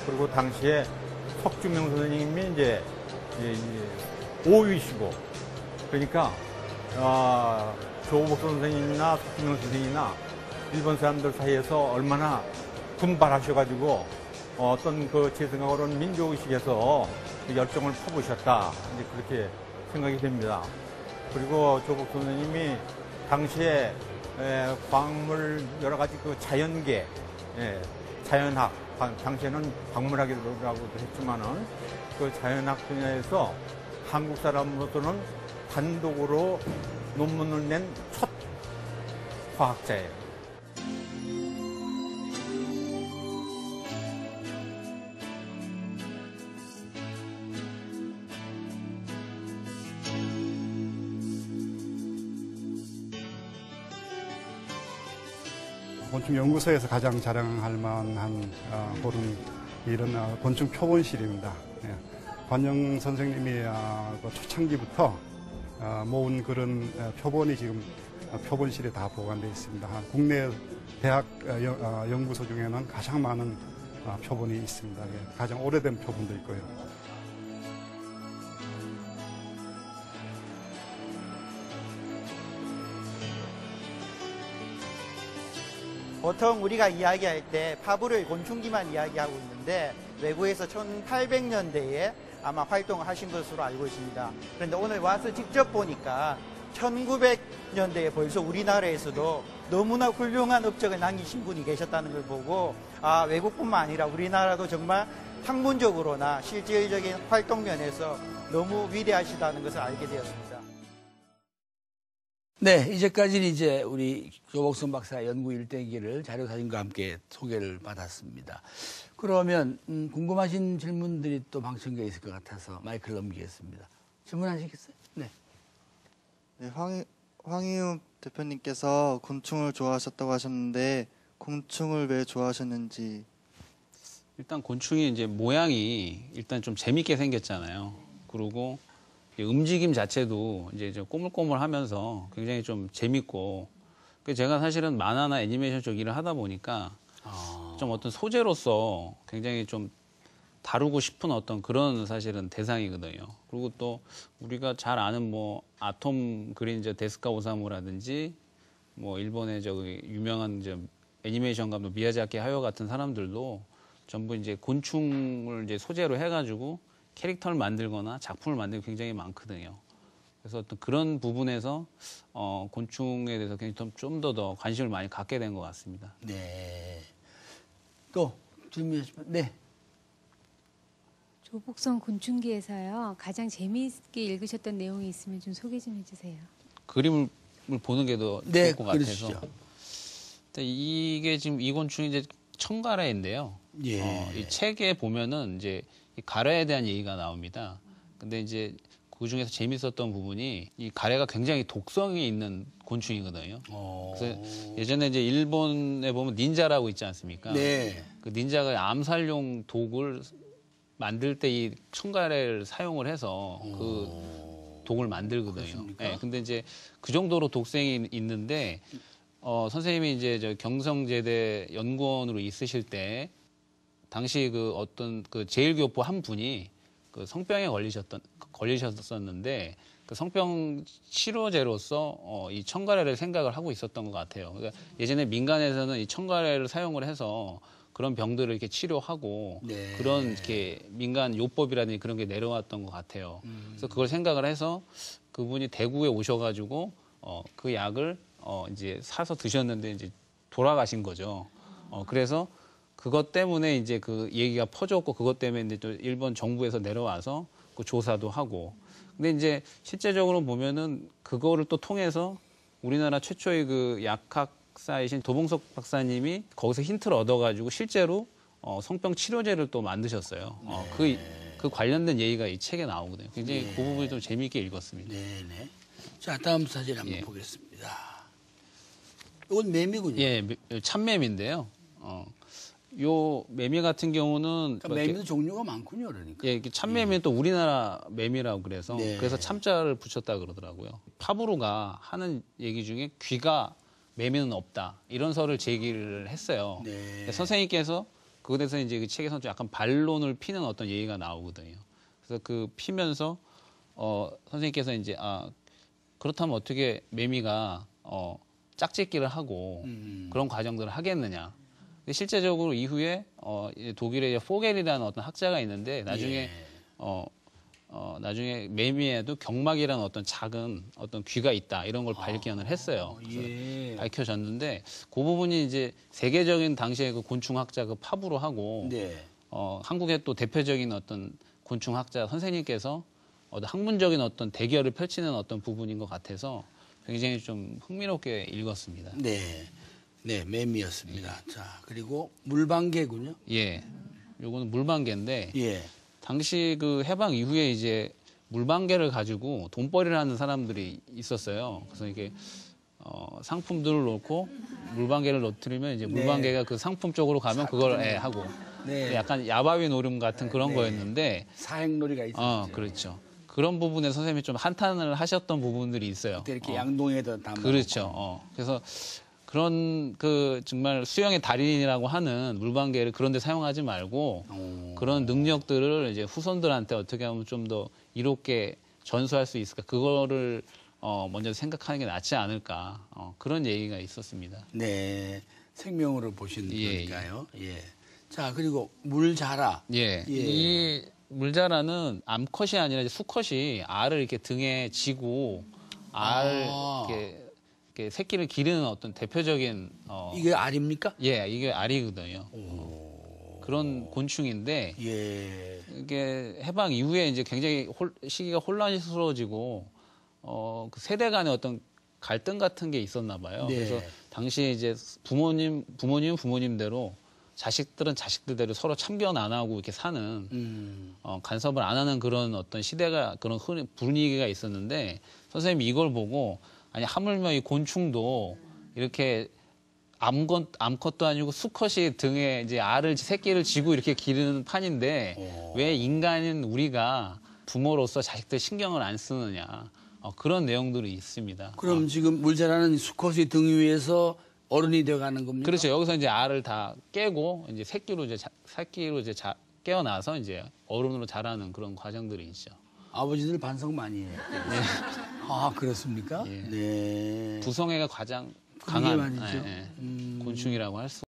그리고 당시에 석주명 선생님이 이제 5위시고, 그러니까 조복 선생님이나 석주명 선생님이나 일본 사람들 사이에서 얼마나 분발하셔가지고 어떤 그 제 생각으로는 민족의식에서 그 열정을 퍼부으셨다, 이제 그렇게 생각이 됩니다. 그리고 조복 선생님이 당시에 광물 여러 가지 그 자연계, 자연학, 당시에는 박물학이라고도 했지만은 그 자연학 분야에서 한국 사람으로서는 단독으로 논문을 낸 첫 과학자예요. 곤충연구소에서 가장 자랑할 만한 그런 이런 곤충 표본실입니다. 관영 선생님이 그 초창기부터 모은 그런 표본이 지금 표본실에 다 보관되어 있습니다. 국내 대학 연구소 중에는 가장 많은 표본이 있습니다. 가장 오래된 표본도 있고요. 보통 우리가 이야기할 때 파브를 곤충기만 이야기하고 있는데 외국에서 1800년대에 아마 활동을 하신 것으로 알고 있습니다. 그런데 오늘 와서 직접 보니까 1900년대에 벌써 우리나라에서도 너무나 훌륭한 업적을 남기신 분이 계셨다는 걸 보고 외국뿐만 아니라 우리나라도 정말 학문적으로나 실질적인 활동 면에서 너무 위대하시다는 것을 알게 되었습니다. 네, 이제까지는 이제 우리 조복성 박사 연구 일대기를 자료사진과 함께 소개를 받았습니다. 그러면 궁금하신 질문들이 또 방청객에 있을 것 같아서 마이크를 넘기겠습니다. 질문하시겠어요? 네. 네, 황희우 대표님께서 곤충을 좋아하셨다고 하셨는데 곤충을 왜 좋아하셨는지. 일단 곤충이 이제 모양이 일단 좀 재밌게 생겼잖아요. 그리고 움직임 자체도 이제 좀 꼬물꼬물하면서 굉장히 좀 재밌고, 제가 사실은 만화나 애니메이션 쪽 일을 하다 보니까 좀 어떤 소재로서 굉장히 좀 다루고 싶은 어떤 그런 사실은 대상이거든요. 그리고 또 우리가 잘 아는 뭐 아톰 그린저 데스카 오사무라든지 뭐 일본의 저기 유명한 이제 애니메이션 감독 미야자키 하야 같은 사람들도 전부 이제 곤충을 이제 소재로 해가지고 캐릭터를 만들거나 작품을 만들기 굉장히 많거든요. 그래서 어떤 그런 부분에서 곤충에 대해서 굉장히 좀 더 관심을 많이 갖게 된 것 같습니다. 네. 또 질문하시면 네. 조복성 곤충기에서요 가장 재미있게 읽으셨던 내용이 있으면 좀 소개 좀 해주세요. 그림을 보는 게 더 좋을 것 같아서. 이게 지금 이 곤충이 이제 청가래인데요. 예. 이 책에 보면은 이제 이 가래에 대한 얘기가 나옵니다. 근데 이제 그 중에서 재밌었던 부분이 이 가래가 굉장히 독성이 있는 곤충이거든요. 그래서 예전에 이제 일본에 보면 닌자라고 있지 않습니까? 네. 그 닌자가 암살용 독을 만들 때 이 청가래를 사용을 해서 그 독을 만들거든요. 네, 근데 이제 그 정도로 독성이 있는데 선생님이 이제 저 경성제대 연구원으로 있으실 때 당시 그 어떤 그 제1교포 한 분이 그 성병에 걸리셨었는데 그 성병 치료제로서 이 청가래를 생각을 하고 있었던 것 같아요. 그러니까 예전에 민간에서는 이 청가래를 사용을 해서 그런 병들을 이렇게 치료하고 네. 그런 이렇게 민간 요법이라든지 그런 게 내려왔던 것 같아요. 그래서 그걸 생각을 해서 그분이 대구에 오셔가지고 그 약을 이제 사서 드셨는데 이제 돌아가신 거죠. 그래서 그것 때문에 이제 그 얘기가 퍼졌고 그것 때문에 이제 또 일본 정부에서 내려와서 그 조사도 하고. 근데 이제 실제적으로 보면은 그거를 또 통해서 우리나라 최초의 그 약학사이신 도봉석 박사님이 거기서 힌트를 얻어가지고 실제로 성병 치료제를 또 만드셨어요. 그 관련된 얘기가 이 책에 나오거든요. 굉장히 그 부분이 좀 재미있게 읽었습니다. 네네. 자, 다음 사진 한번 보겠습니다. 이건 매미군요. 예, 참매미인데요. 요 매미 같은 경우는 그러니까 매미도 종류가 많군요, 그러니까. 예, 참매미는 또 우리나라 매미라고 그래서 네. 그래서 참자를 붙였다 그러더라고요. 파브로가 하는 얘기 중에 귀가 매미는 없다 이런 설을 제기를 했어요. 네. 선생님께서 그것에서 이제 그 책에서는 좀 약간 반론을 피는 어떤 얘기가 나오거든요. 그래서 그 피면서 선생님께서 이제 그렇다면 어떻게 매미가 짝짓기를 하고 그런 과정들을 하겠느냐. 근데 실제적으로 이후에 이제 독일의 이제 포겔이라는 어떤 학자가 있는데 나중에 나중에 매미에도 경막이라는 어떤 작은 어떤 귀가 있다 이런 걸 발견을 했어요. 그래서 밝혀졌는데 그 부분이 이제 세계적인 당시의 그 곤충학자 그 파브로하고 한국의 또 대표적인 어떤 곤충학자 선생님께서 학문적인 어떤 대결을 펼치는 어떤 부분인 것 같아서 굉장히 좀 흥미롭게 읽었습니다. 네, 매미였습니다. 자, 그리고 물방개군요. 예, 요거는 물방개인데 예. 당시 그 해방 이후에 이제 물방개를 가지고 돈벌이를 하는 사람들이 있었어요. 그래서 이게 상품들을 놓고 물방개를 놓뜨리면 이제 물방개가 그 상품 쪽으로 가면 그걸 하고 약간 야바위 노름 같은 그런 거였는데 사행놀이가 있었죠. 그렇죠. 그런 부분에 선생님이 좀 한탄을 하셨던 부분들이 있어요. 그때 이렇게 양동에다 담아. 그렇죠. 그래서 그런 그 정말 수영의 달인이라고 하는 물방개를 그런 데 사용하지 말고 그런 능력들을 이제 후손들한테 어떻게 하면 좀 더 이롭게 전수할 수 있을까 그거를 먼저 생각하는 게 낫지 않을까 그런 얘기가 있었습니다. 네, 생명으로 보신 거니까요. 예. 자, 그리고 물자라. 이 물자라는 암컷이 아니라 이제 수컷이 알을 이렇게 등에 지고 알을 이렇게 새끼를 기르는 어떤 대표적인 이게 알입니까? 예, 이게 알이거든요. 그런 곤충인데 이게 해방 이후에 이제 굉장히 시기가 혼란스러워지고 그 세대 간의 어떤 갈등 같은 게 있었나 봐요. 그래서 당시에 이제 부모님대로 자식들은 자식들대로 서로 참견 안 하고 이렇게 사는 간섭을 안 하는 그런 어떤 시대가 그런 분위기가 있었는데 선생님이 이걸 보고 아니 하물며 이 곤충도 이렇게 암컷도 아니고 수컷이 등에 이제 새끼를 지고 이렇게 기르는 판인데 왜 인간인 우리가 부모로서 자식들 신경을 안 쓰느냐 그런 내용들이 있습니다. 그럼 지금 물자라는 수컷이 등 위에서 어른이 되어가는 겁니까? 그렇죠. 여기서 이제 알을 다 깨고 이제 새끼로 이제 깨어나서 이제 어른으로 자라는 그런 과정들이 있죠. 아버지들 반성 많이 해요. 아, 그렇습니까? 예. 네. 부성애가 가장 그게 강한 말이죠. 곤충이라고 할 수.